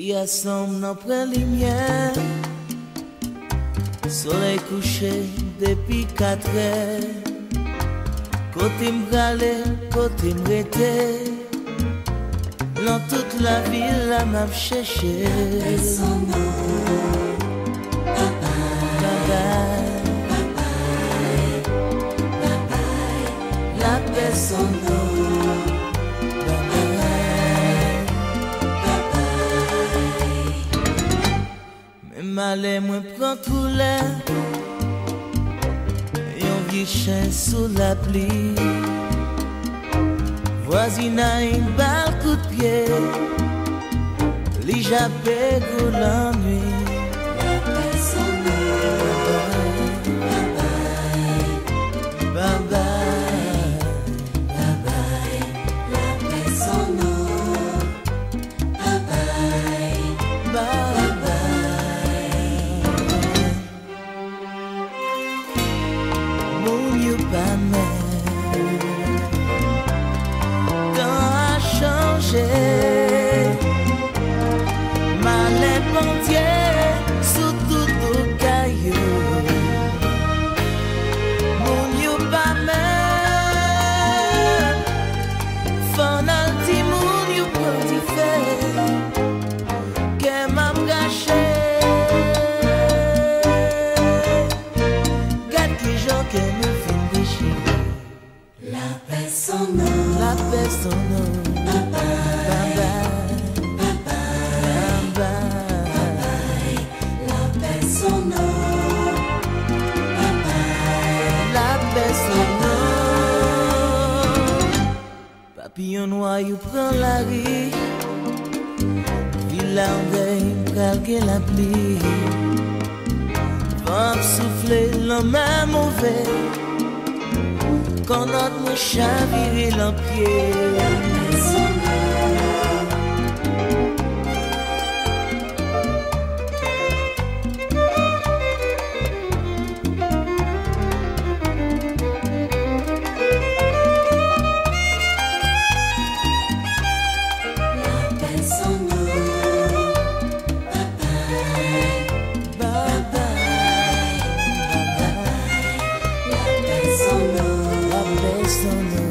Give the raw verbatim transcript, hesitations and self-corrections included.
a sonb nanpwen limyè. Solèy kouche depi quatre heures. Kotem prale, kotem rete. Dans toute la ville, la map chèchel. Pesonn, babay, babay, babay, la pesonn, babay, babay. Mais Malè, mwen pran koulè. Yon vieux chen sous lapli. Voisina une balle coup de pied. Li jappé pour l'ennui. La pesonn, babay, Babay, babay, la pesonn, babay, babay. Moun yo pa mè. Malè pontier sous tout au caillou. Moun yo pa men. Fanal ti moun yo pranti fè. Ke m'am gâché. Gade ki jan ke me fin déchiré. la pesonn, La pesonn. Papillon noir, you prend la rue. Villa en veille, calque la pluie. Vent souffler, le même mauvais. Quand notre me chavirer l'empied. Sonb.